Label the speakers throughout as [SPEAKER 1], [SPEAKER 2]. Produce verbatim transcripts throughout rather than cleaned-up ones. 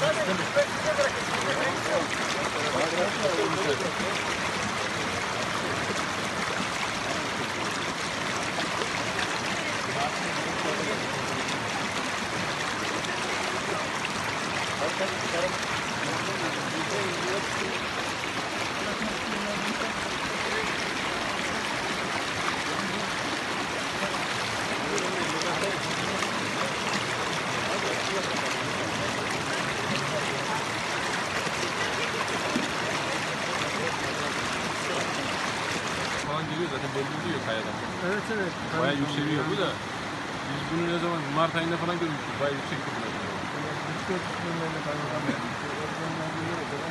[SPEAKER 1] Geliyor zaten belli oluyor kayadan.
[SPEAKER 2] Evet evet.
[SPEAKER 1] Bayağı yükseliyor bu da. Biz bunu ne zaman Mart ayında falan görmüştük. Bayağı yüksek bir şey.
[SPEAKER 2] Yüksek kısımlarında kaymakam yapmıştı. Organlarda yere kadar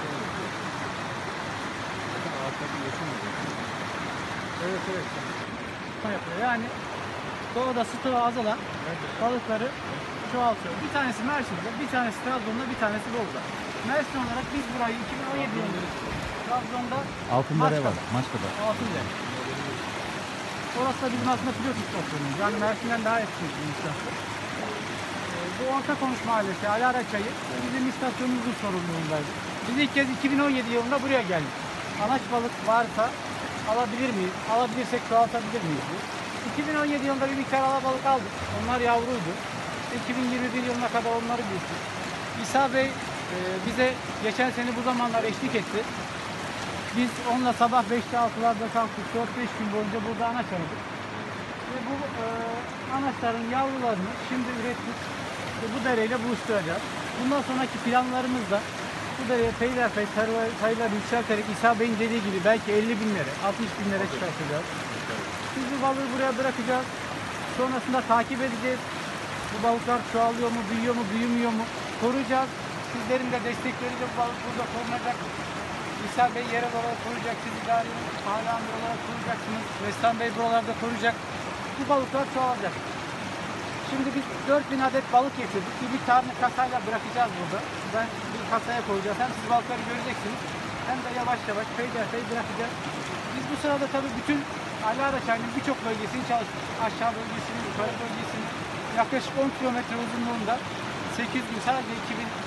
[SPEAKER 2] evet evet. Yapıyor. Yani doğada stoğu azalan balıkları çoğaltıyor. Bir tanesi Mersin'de, bir tanesi Trabzon'da, bir tanesi Bolu'da. Mersin olarak biz burayı iki bin on yedi yılında Trabzon'da
[SPEAKER 3] Altındere var, Maçka'da.
[SPEAKER 2] Altındere. Orası da bizim aslında pilot istasyonumuz. Yani Mersin'den daha eski bir istasyon. Ee, bu Orta Konuş Mahallesi, Alara Çayı bizim istasyonumuzun sorumluluğundaydı. Biz ilk kez iki bin on yedi yılında buraya geldik. Anaç balık varsa alabilir miyiz? Alabilirsek çoğaltabilir miyiz? iki bin on yedi yılında bir miktar alabalık aldık. Onlar yavruydu. iki bin yirmi bir yılına kadar onları büyüttük. İsa Bey e, bize geçen sene bu zamanlar eşlik etti. Biz onunla sabah beşte altılarda kalktık. dört beş gün boyunca burada anaç aradık. Ve bu e, anaçların yavrularını şimdi ürettik. Ve bu dereyle buluşturacağız. Bundan sonraki planlarımız da bu dereye peyderpey sayıları yükselterek İsa Bey'in dediği gibi belki elli binlere, altmış binlere çıkartacağız. Biz bu balığı buraya bırakacağız. Sonrasında takip edeceğiz. Bu balıklar çoğalıyor mu, büyüyor mu, büyümüyor mu koruyacağız. Sizlerin de destekleriyle bu balık burada korunacak. İsa Bey yerel olarak koruyacak, siz idari mahalle amir olarak koruyacaksınız. Mestan Bey buralarda koruyacak. Bu balıklar çoğalacak. Şimdi biz dört bin adet balık getirdik. Bir miktarını kasayla bırakacağız burada. Ben bir kasaya koyacağız. Hem siz balıkları göreceksiniz hem de yavaş yavaş peyderpey bırakacağız. Biz bu sırada tabii bütün Alara Çayı'nın birçok bölgesini çalıştık. Aşağı bölgesini, yukarı bölgesini yaklaşık on kilometre uzunluğunda sekiz gün sadece iki bin